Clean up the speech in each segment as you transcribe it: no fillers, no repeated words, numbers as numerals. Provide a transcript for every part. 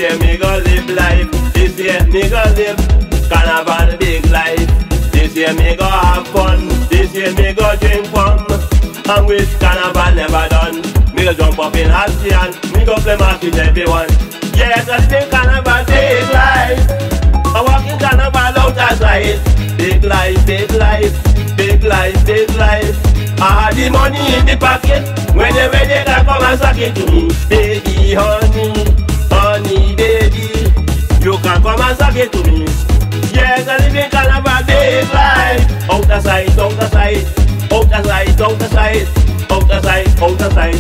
year me go live life. This year me go live carnival big life. This year me go have fun. This year me go drink fun. And wish carnival never done. Me go jump up in Halcyon. Me go play match with everyone. Yes, I think carnival big life. I walk in carnival out of sight. Big life, big life, big life, big life. I had the money in the pocket. When they ready, they come and suck it to me. Baby, honey, honey, baby, you can come and suck it to me. Yes, I live in carnival big life. Out of sight, out of sight, out of sight, out of sight, out of sight, out of sight.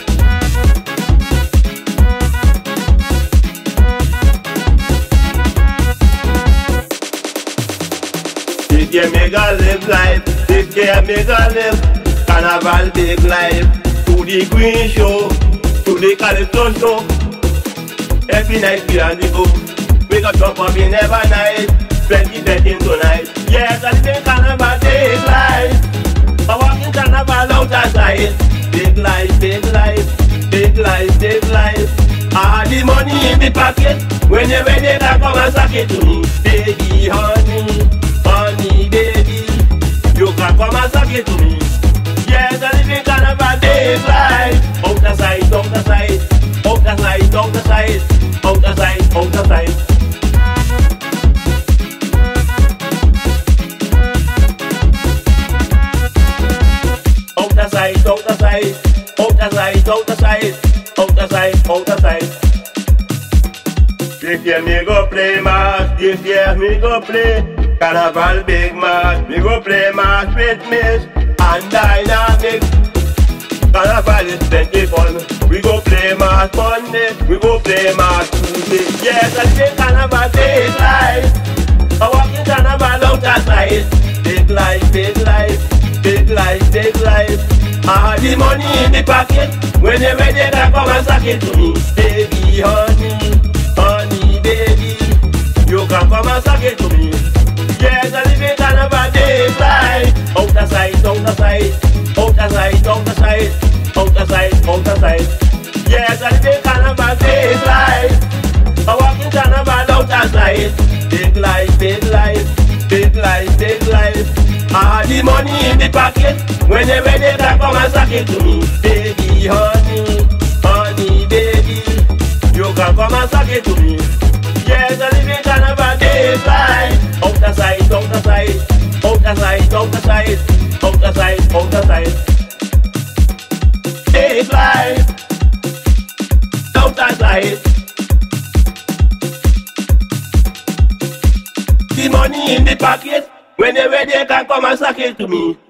This year me go live life. This year me go live carnival big life. To the Queen show, to the Calypso show. Every night we on the go. We go jump up in every night. Plenty betting tonight. Yes, I live in carnival big life. I walk in carnival out of sight. Big life, big life, big life, big life. I had the money in the pocket. When you're ready, they come and suck it to me. Baby, honey, honey, baby, you can come and suck it to me. Yes, I live in carnival big life. Out of sight, out of sight, out of sight, out of sight, out of sight, out of sight. Out of sight, out of sight, out of sight, out of sight, out of sight, out of sight. This year me go play mass. This year me go play carnival big mass. Me go play mass with Miss and Dynamic. Carnival is plenty fun. We go play mass Monday. We go play mass Tuesday. Yes, I say carnival big life. I walk in carnival out of sight. Big life, big life, big life, big life. I had the money in the pocket. When they ready, they come and suck it to me. Baby, honey, honey, baby, you can come and suck it to me. Yes, I live in carnival big life. Out of sight, out of sight, out of sight, out of sight, out of sight, out of sight. Yes, I live in carnival big life. I walk in carnival out of sight. Big life, big life, big life, big life. I had the money in the pocket. When they ready, they come and suck it to me. Baby, honey, honey, baby, you can come and suck it to me. Yes, I live in carnival big life. Out of sight, out of sight, out of sight, out of sight, out of sight, out of sight. Big life, out of sight. The money in the pocket. When they ready, they can come and suck it to me.